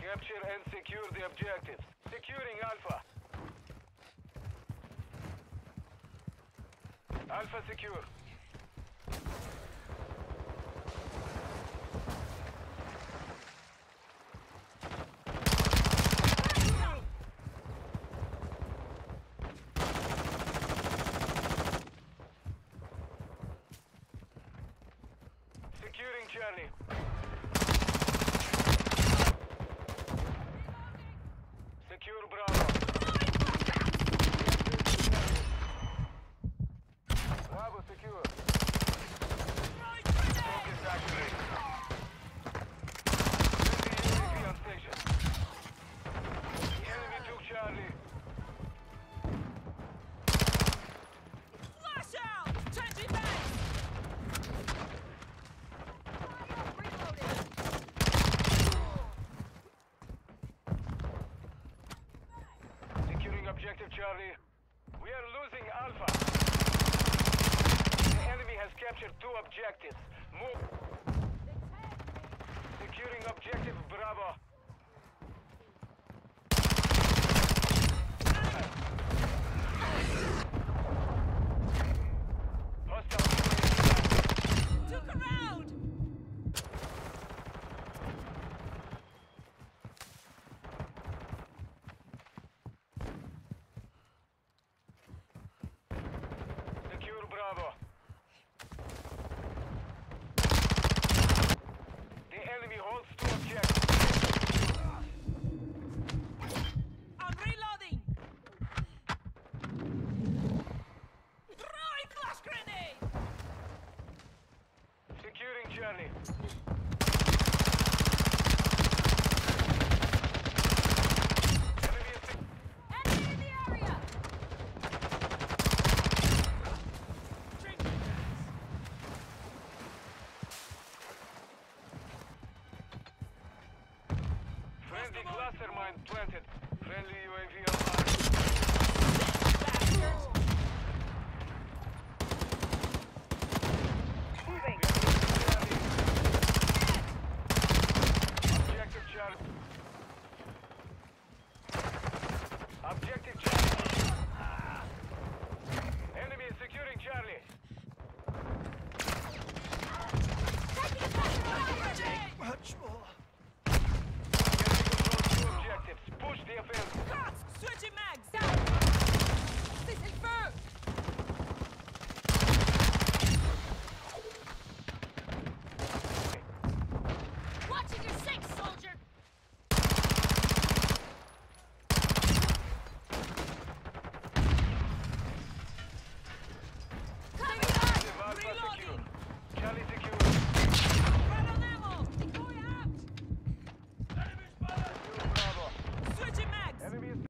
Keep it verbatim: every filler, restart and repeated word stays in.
Capture and secure the objectives. Securing Alpha. Alpha secure. Securing Charlie. Secure Bravo. Bravo secure. Focus activate. Friendly U A V on station. The enemy took Charlie. Flash out! Changing base! Securing objective Charlie. We are losing Alpha. The enemy has captured two objectives. Move. Securing objective Bravo. Hostile. Took a round! Secure Bravo. The enemy holds two objectives. I'm reloading! Throwing flash grenade! Securing Charlie. Enemy is sec- Enemy in the area! Changing base! Friendly cluster mine planted. Friendly U A V online. Bastards!